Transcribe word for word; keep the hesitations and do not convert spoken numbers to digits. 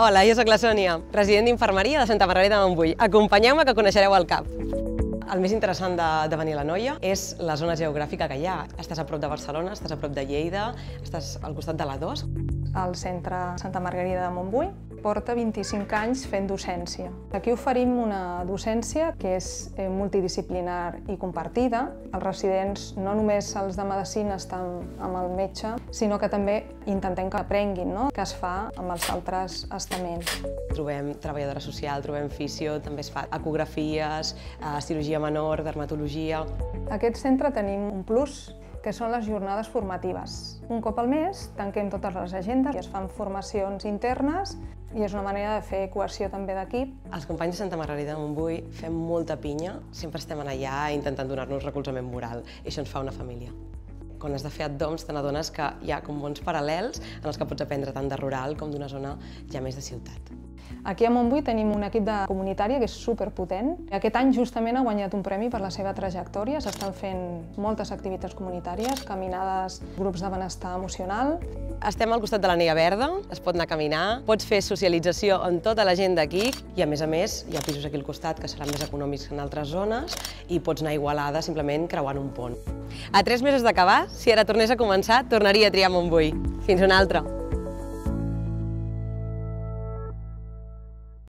Hola, jo sóc la Sònia, resident d'infermeria de Santa Margarida de Montbui. Acompanyeu-me que coneixereu el CAP. El més interessant de, de venir a l'Anoia és la zona geogràfica que hi ha. Estàs a prop de Barcelona, estàs a prop de Lleida, estàs al costat de l'A dos. El centre Santa Margarida de Montbui porta vint-i-cinc anys fent docència. Aquí oferim una docència que és multidisciplinar i compartida. Els residents, no només els de medicina estan amb el metge, sinó que també intentem que aprenguin, no?, que es fa amb els altres estaments. Trobem treballadora social, trobem fisio, també es fa ecografies, cirurgia menor, dermatologia. A aquest centre tenim un plus, que són les jornades formatives. Un cop al mes tanquem totes les agendes i es fan formacions internes i és una manera de fer cohesió també d'equip. Els companys de Santa Margarida de Montbui fem molta pinya, sempre estem allà intentant donar-nos recolzament moral i això ens fa una família. Quan has de fer abdoms te n'adones que hi ha com mons paral·lels en els que pots aprendre tant de rural com d'una zona ja més de ciutat. Aquí a Montbui tenim un equip de comunitària que és superpotent. Aquest any justament ha guanyat un premi per la seva trajectòria. S'estan fent moltes activitats comunitàries, caminades, grups de benestar emocional. Estem al costat de l'Anella Verda, es pot anar a caminar, pots fer socialització amb tota la gent d'aquí i a més a més hi ha pisos aquí al costat que seran més econòmics que en altres zones i pots anar a Igualada simplement creuant un pont. A tres mesos d'acabar, si ara tornés a començar, tornaria a triar Montbui. Fins una altra!